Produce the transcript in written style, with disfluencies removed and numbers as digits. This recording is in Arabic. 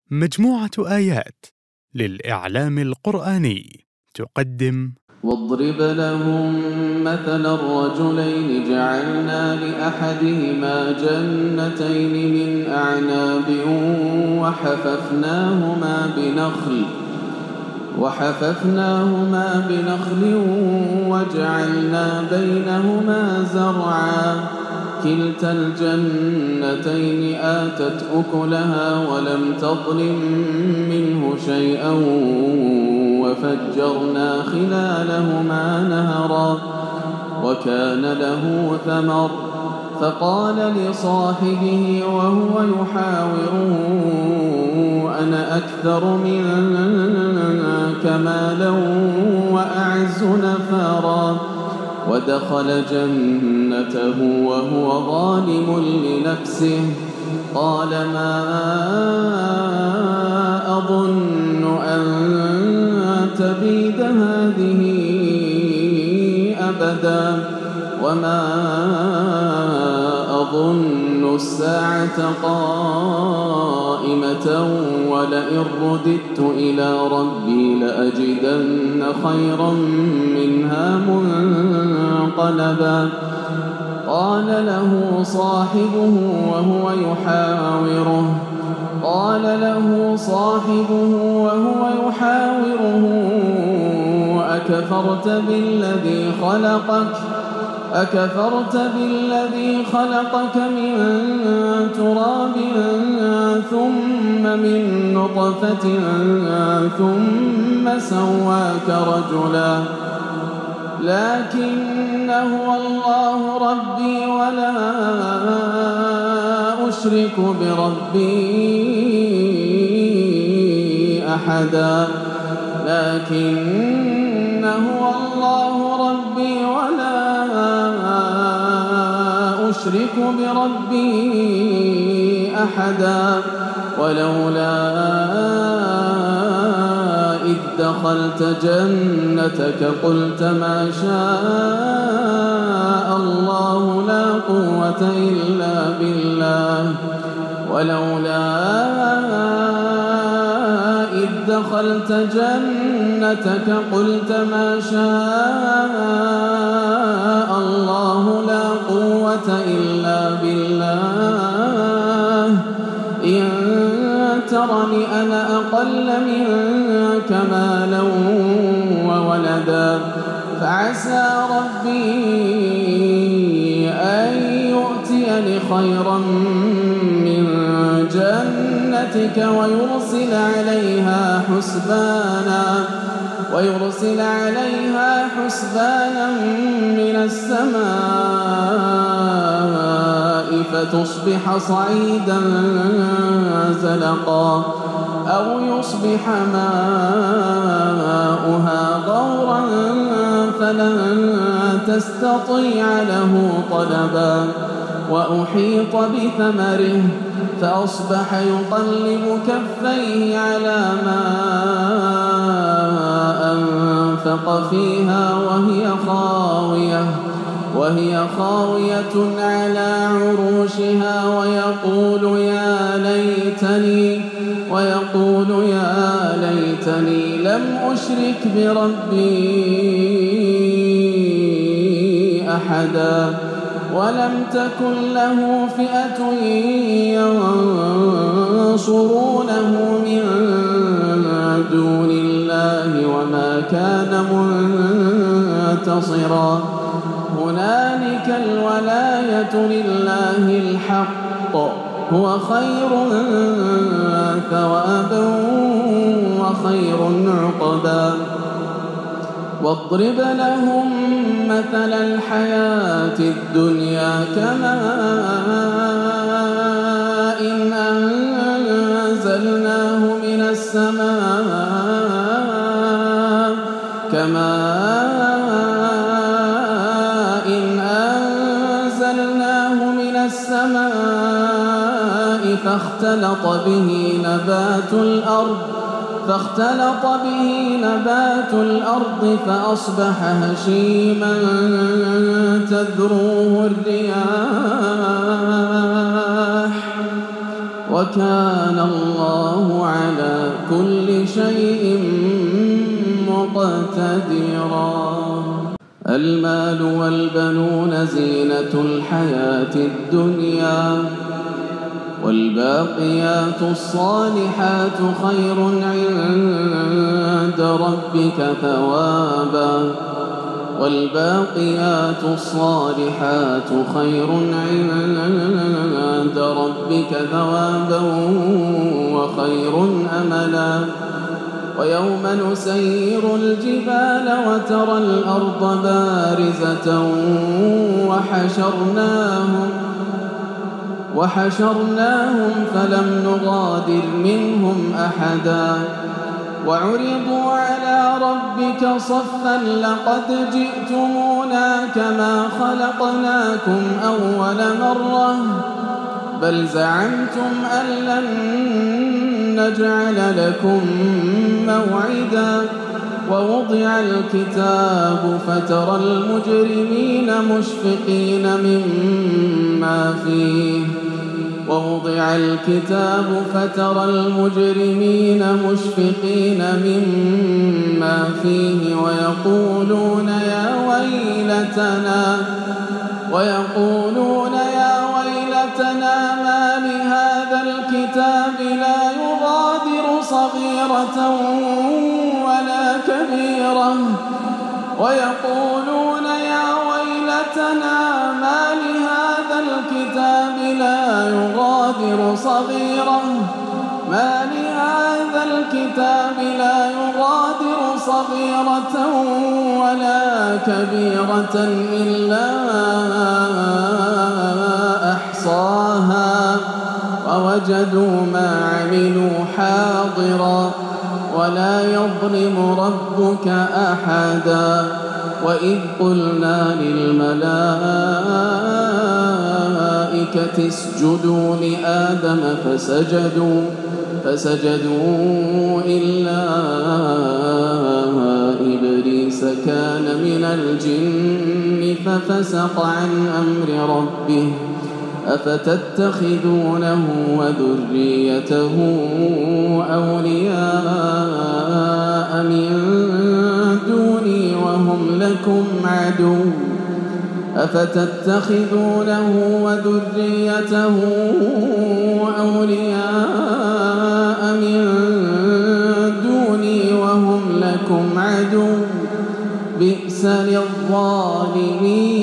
مجموعة آيات للإعلام القرآني تقدم واضرب لهم مثل الرجلين جعلنا لأحدهما جنتين من أعناب وحففناهما بنخل وجعلنا بينهما زرعا كلتا الجنتين آتت أكلها ولم تظلم منه شيئا وفجرنا خلالهما نهرا وكان له ثمر فقال لصاحبه وهو يحاوره أنا أكثر منك مالا وأعز نفرا ودخل جنته وهو ظالم لنفسه قال ما أظن أن تبيد هذه أبدا وما أظن الساعة قائمة ولئن رددت إلى ربي لأجدن خيرا منها منقلبا قال له صاحبه وهو يحاوره أكفرت بالذي خلقك من تراب ثم من نطفة ثم سواك رجلا لكن هو الله ربي ولا أشرك بربي أحدا ولولا إذ دخلت جنتك قلت ما شاء الله لا قوة إلا بالله إن ترني أنا أقل منك مالا وولدا فعسى ربي أن يؤتيني خيرا من جنتك ويرسل عليها حسبانا من السماء فتصبح صعيدا زلقا أو يصبح ماؤها غورا فلن تستطيع له طلبا وأحيط بثمره فأصبح يقلب كفيه على ما أنفق فيها وهي خاوية على عروشها ويقول يا ليتني لم أشرك بربي أحدا ولم تكن له فئة ينصرونه من دون الله وما كان منتصرا هنالك الولاية لله الحق هو خير ثوابا وخير عقبا واضرب لهم مثل الحياة الدنيا كماء أنزلناه من السماء فاختلط به نبات الأرض فأصبح هشيما تذروه الرياح وكان الله عليم كل شيء مقتدرا. المال والبنون زينة الحياة الدنيا، والباقيات الصالحات خير عند ربك ثوابا، والباقيات الصالحات خير عند ربك ثوابا وخير أملا. ويوم نسير الجبال وترى الأرض بارزة وحشرناهم فلم نغادر منهم أحدا، وعرضوا على ربك صفا لقد جئتمونا كما خلقناكم أول مرة بل زعمتم أن لن نجعل لكم موعدا. ووضع الكتاب فترى المجرمين مشفقين مما فيه ويقولون يا ويلتنا ما لهذا الكتاب لا يغادر صغيرة ولا كبيرة ويقولون يا ويلتنا ما لهذا الكتاب لا يغادر صغيرة ولا كبيرة إلا أحصاها ووجدوا ما عملوا حاضرا ولا يظلم ربك أحدا. وإذ قلنا للملائكة اسجدوا لآدم فسجدوا إلا إبليس كان من الجن ففسق عن أمر ربه أفتتخذونه وذريته أولياء من دوني وهم لكم عدو بئس للظالمين